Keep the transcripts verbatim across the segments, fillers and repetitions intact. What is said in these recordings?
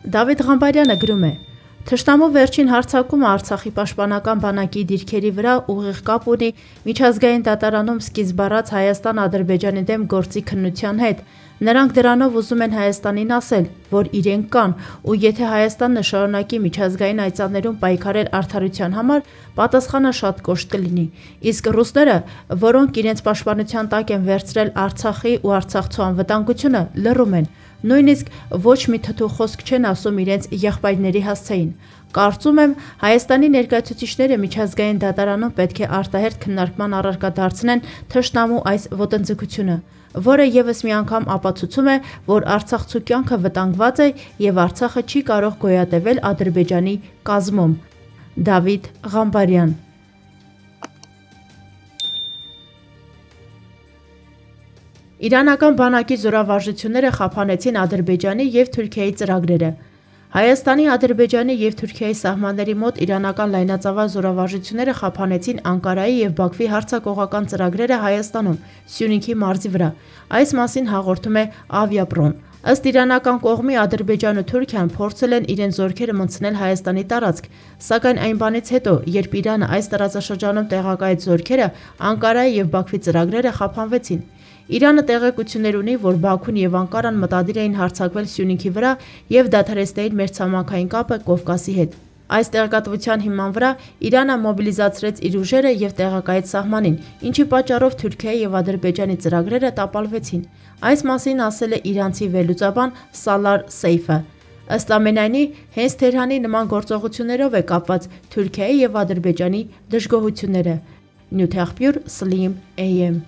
Դավիթ Ղամբարյանը գրում է. Թշնամու վերջին հարձակումը Արցախի պաշտպանական բանակի դիրքերի վրա ուղիղ կապ ունի միջազգային դատարանում սկիզբ առած Հայաստան-Ադրբեջանի դեմ գործի քննության հետ։ Նրանք դրանով ուզում են Հայաստանին ասել, որ իրենք կան, ու եթե Հայաստանն շարունակի միջազգային այցաններում պայքարել արդարության համար, պատասխանը շատ կոշտ կլինի։ Իսկ ռուսները, որոնք իրենց պաշտպանության տակ են վերցրել Արցախի ու արցախցու անվտանգությունը, լռում են։ Նույնիսկ ոչ մի թթու խոսք չեն ասում իրենց եղբայրների հասցեին։ Կարծում եմ, Հայաստանի ներկայացուցիչները միջազգային դատարանում պետք է արտահերթ քննարկման առարկա դարձնեն թշնամու այս ոտնձգությունը, որը ևս մի անգամ ապացուցում է, որ արցախցու կյանքը վտանգված է եւ Արցախը չի կարող գոյատևել Ադրբեջանի կազմում։ Դավիթ Ղամբարյան։ Իրանական բանակի զորավարժությունները խափանեցին Ադրբեջանի և Թուրքիայի ծրագրերը։ Հայաստանի, Ադրբեջանի և Թուրքիայի սահմանների մոտ իրանական լայնածավալ զորավարժությունները խափանեցին Անկարայի և Բաքվի հարձակողական ծրագրերը Հայաստանում, Սյունիքի մարզի վրա։ Այս մասին հաղորդում է Ավիապրոն։ Ըստ իրանական կողմի Ադրբեջանն ու Թուրքիան փորձել են իրենց զորքերը մտցնել Հայաստանի տարածք, սակայն այն բանից հետո, երբ Իրանը այս տարածաշրջանում տեղակայեց զորքերը, Անկարայի և Բաքվի ծրագրերը խափանվեցին։ Իրանը տեղեկություններ ունի, որ Բաքուն և Անկարան մտադիր էին հարձակվել Սյունիքի վրա և դադարեցնել մեծցամաքային կապը Կովկասի հետ։ Այս տեղեկատվության հիման վրա Իրանը մոբիլիզացրեց իր ուժերը և տեղակայեց սահմանին, ինչի պատճառով Թուրքիայի և Ադրբեջանի ծրագրերը տապալվեցին։ Այս մասին ասել է իրանցի վերլուծաբան Սալար Սեյֆը։ Ըստ ամենայնի, հենց Թեհրանի նման գործողություններով է կապված Թուրքիայի և Ադրբեջանի դժգոհությունները։ Նյութ Slim A M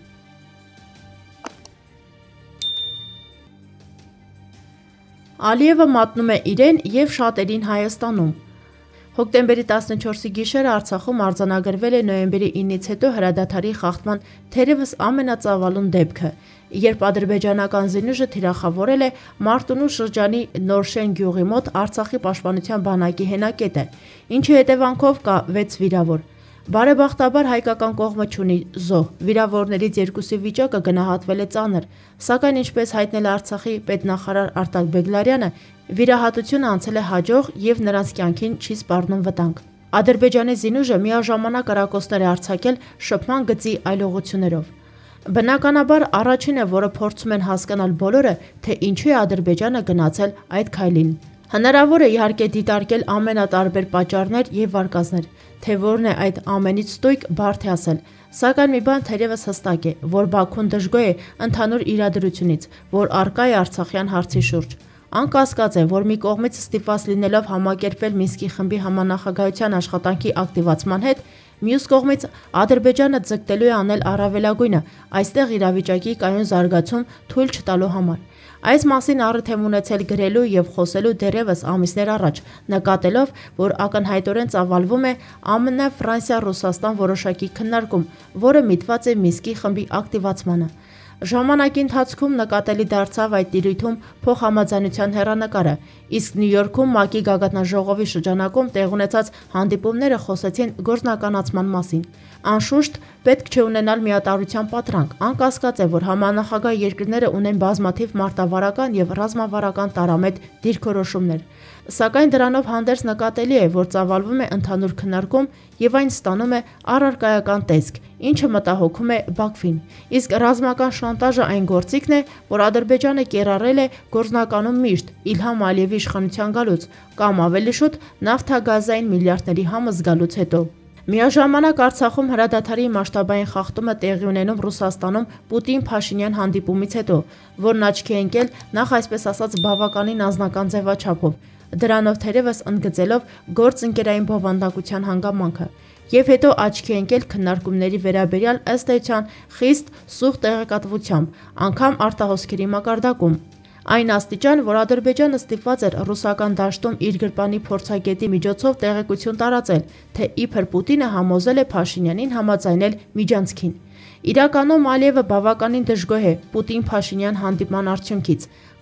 Ալիևը մատնում է իրեն և շատերին Հայաստանում։ Հոկտեմբերի տասնչորսի գիշերը Արցախում արձանագրվել է նոյեմբերի ինից հետո հրադադարի խախտման թերևս ամենածավալուն դեպքը, երբ ադրբեջանական զինուժը թիրախավորել է Մարտունու շրջանի Նորշեն գյուղի մոտ Արցախի պաշտպանության բանակի հենակետը, ինչի հետևանքով կա վեց վիրավոր։ Բարեբախտաբար հայկական կողմը չունի զոհ, վիրավորներից երկուսի վիճակը գնահատվել է ծանր, սակայն ինչպես հայտնել է Արցախի պետնախարար Արտակ Բեգլարյանը, վիրահատությունը անցել է հաջող և նրանց կյանքին չի սպառնում վտանգ։ Ադրբեջանի զինուժը միաժամանակ կրակոցներ է արձակել շփման գծի այլողություններով։ Բնականաբար առաջինը, որը փորձում են հասկանալ բոլորը, թե ինչու է Ադրբեջանը գնացել այդ քայլին։ Հնարավոր է իհարկե դիտարկել ամենատարբեր պատճառներ և վարկածներ, թե որն է այդ ամենից ստույգ բարդ է ասել, սակայն մի բան թերևս հստակ է, որ Բաքուն դժգոհ է ընդհանուր իրադրությունից, որ առկա է արցախյան հարցի շուրջ։ Անկասկած է, որ մի կողմից ստիպված լինելով համակերպվել Մինսկի խմբի համանախագահության աշխատանքի ակտիվացման հետ, մյուս կողմից Ադրբեջանը ձգտելու է անել առավելագույնը այստեղ իրավիճակի կայուն զարգացում թույլ չտալու համար։ Այս մասին առիթ եմ ունեցել գրելու և խոսելու դեռևս ամիսներ առաջ, նկատելով, որ ակնհայտորեն ծավալվում է Α Մը Ֆրանսիա Ռուսաստան որոշակի քննարկում, որը միտված է Մինսկի խմբի ակտիվացմանը։ Ժամանակի ընթացքում նկատելի դարձավ այդ տիրույթում փոխհամաձայնության հեռանկարը, իսկ Նյու Յորքում ՄԱԿ-ի գագաթնաժողովի շրջանակում տեղ ունեցած հանդիպումները խոսեցին գործնականացման մասին։ Անշուշտ, պետք չէ ունենալ միատարրության պատրանք, անկասկած է, որ համանախագահ երկրները ունեն բազմաթիվ մարտավարական և ռազմավարական տարամետ դիրքորոշումներ, սակայն դրանով հանդերձ նկատելի է, որ ծավալվում է ընդհանուր քննարկում և այն ստանում է առարկայական տեսք, ինչը մտահոգում է Բաքվին։ Իսկ ռազմական շանտաժը այն գործիքն է, որ Ադրբեջանը կիրառել է գործնականում միշտ Իլհամ Ալիևի իշխանության գալուց, կամ ավելի շուտ նավթագազային միլիարդների համը զգալուց հետո։ Միաժամանակ Արցախում հրադադարի մասշտաբային խախտումը տեղի ունենում Ռուսաստանում Պուտին-Փաշինյան հանդիպումից հետո, որն աչքի է ընկել նախ այսպես ասած բավականին անձնական ձևաչափով, դրանով թերևս ընդգծելով գործընկերային բովանդակության հանգամանքը, և հետո աչքի է ընկել քննարկումների վերաբերյալ ըստ էության խիստ սուղ տեղեկատվությամբ, անգամ արտահոսքերի մակարդակում։ Այն աստիճան, որ Ադրբեջանը ստիպված էր ռուսական դաշտում իր գրպանի փորձագետի միջոցով տեղեկություն տարածել, թե իբր Պուտինը համոզել է Փաշինյանին համաձայնել միջանցքին։ Իրականում Ալիևը բավականին դժգոհ է Պուտին-Փաշինյան հանդիպման արդյունքից,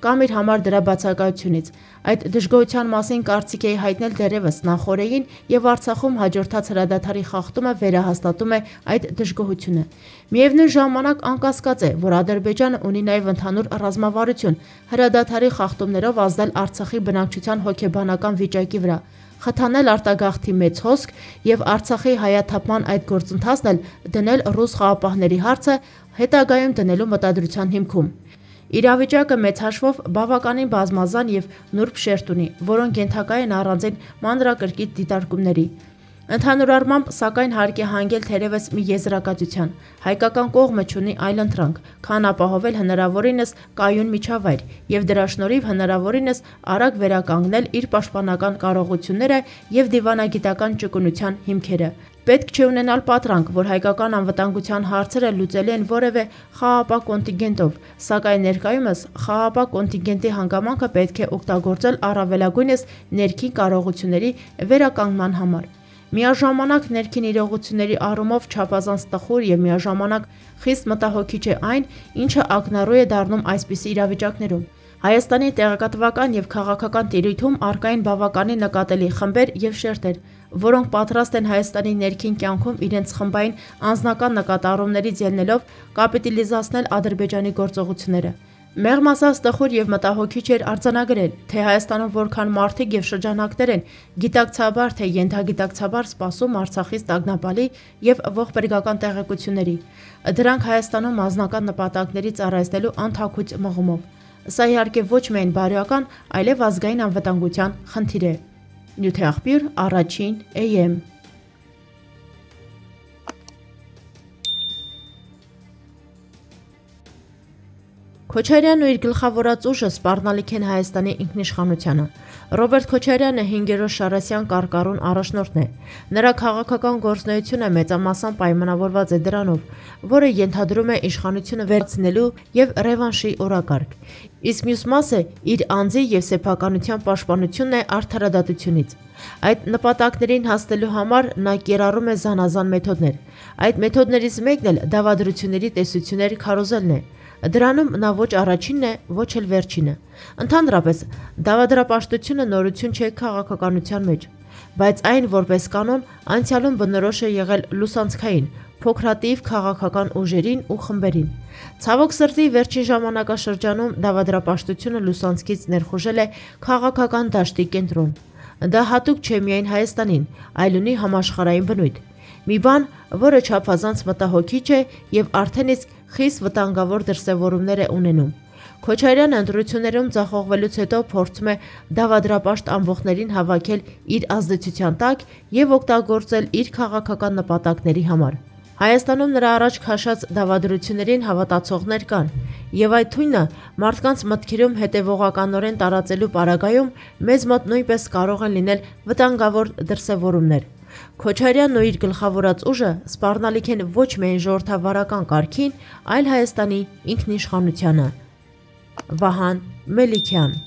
կամ իր համար դրա բացակայությունից։ Այդ դժգոհության մասին կարծիք էի հայտնել դեռևս նախօրեին, եւ Արցախում հաջորդած հրադադարի խախտումը վերահաստատում է այդ դժգոհությունը։ Միևնույն ժամանակ անկասկած է, որ Ադրբեջանը ունի նաեւ ընդհանուր ռազմավարություն հրադադարի խախտումներով ազդել Արցախի բնակչության հոգեբանական վիճակի վրա, խթանել արտագաղթի մեծ հոսք եւ Արցախի հայաթափման այդ գործընթացն էլ դնել ռուս խաղապահների հարցը հետագայում դնելու մտադրության հիմքում։ Իրավիճակը մեծ հաշվով բավականին բազմազան եւ նուրբ շերտ ունի, որոնք ենթակա են առանձին մանրակրկիտ դիտարկումների։ Ընդհանուր առմամբ, սակայն հարկ է հանգել թերևս մի եզրակացության. հայկական կողմը չունի այլ ընտրանք, քան ապահովել հնարավորինս կայուն միջավայր եւ դրա շնորհիվ հնարավորինս արագ վերականգնել իր պաշտպանական կարողությունները եւ դիվանագիտական ճկունության հիմքերը։ Պետք չէ ունենալ պատրանք, որ հայկական անվտանգության հարցերը լուծելի են որևէ խաղաղապահ կոնտինգենտով, սակայն ներկայումս խաղաղապահ կոնտինգենտի հանգամանքը պետք է օգտագործել առավելագույնս ներքին կարողությունների վերականգնման համար։ Միաժամանակ ներքին իրողությունների առումով չափազանց տխուր եւ միաժամանակ խիստ մտահոգիչ է այն, ինչը ակնառու է դառնում այսպիսի իրավիճակներում։ Հայաստանի տեղեկատվական եւ քաղաքական տիրույթում առկա են բավականին նկատելի խմբեր եւ շերտեր, որոնք պատրաստ են Հայաստանի ներքին կյանքում իրենց խմբային անձնական նկատառումներից ելնելով կապիտալիզացնել Ադրբեջանի գործողությունները։ Մեղմ ասած տխուր եւ մտահոգիչ էր արձանագրել, թե Հայաստանում որքան մարդիկ եւ շրջանակներ են գիտակցաբար թե ենթագիտակցաբար սպասում Արցախից տագնապալի եւ ողբերգական տեղեկությունների։ Դրանք Հայաստանում անձնական նպատակների ծառայելու անթաքույց մղումով։ Սա իհարկե ոչ միայն բարոյական, այլև ազգային անվտանգության խնդիր է։ Նյութի աղբյուր առաջին A M Քոչարյանն ու իր գլխավորած ուժը սպառնալիք են Հայաստանի ինքնիշխանությանը։ Ռոբերտ Քոչարյանը հինգերորդ Շարասյան կարկառուն առաջնորդն է։ Նրա քաղաքական գործունեությունը մեծամասամբ պայմանավորված է դրանով, որը ենթադրում է իշխանությունը վերցնելու եւ ռևանշի օրակարգ։ Իսկ մյուս մասը իր անձի եւ սեփականության պաշտպանությունն է արդարադատությունից։ Այդ նպատակներին հասնելու համար նա կիրառում է զանազան մեթոդներ։ Այդ մեթոդներից մեկն էլ դավադրությունների տեսությունների քարոզելն է։ Դրանում նա ոչ առաջինն է, ոչ էլ վերջինը։ Ընդհանրապես, դավադրապաշտությունը նորություն չէ քաղաքականության մեջ, բայց այն որպես կանոն անցյալում բնորոշ է եղել լուսանցքային, փոքրատիվ քաղաքական ուժերին ու խմբերին։ Ցավոք սրտի վերջին ժամանակաշրջանում դավադրապաշտությունը լուսանցքից ներխուժել է քաղաքական դաշտի կենտրոն։ Դա հատուկ չէ միայն Հայաստանին, այլ ունի համաշխարհային բնույթ։ Մի բան, որը չափազանց մտահոգիչ է եւ արդեն իսկ խիստ վտանգավոր դրսևորումներ է ունենում։ Քոչարյանը ընտրություններում ձախողվելուց հետո փորձում է դավադրապաշտ ամբողջներին հավաքել իր ազդեցության տակ եւ օգտագործել իր քաղաքական նպատակների համար։ Հայաստանում նրա առաջ քաշած դավադրություններին հավատացողներ կան, եւ այդ թույնը մարդկանց մտքերում հետեւողականորեն տարածելու պարագայում մեզ մոտ նույնպես կարող են լինել վտանգավոր դրսևորումներ։ Քոչարյանն ու իր գլխավորած ուժը սպառնալիք են ոչ միայն ժողովրդավարական կարգին, այլ Հայաստանի ինքնիշխանությանը։ Վահան Մելիքյան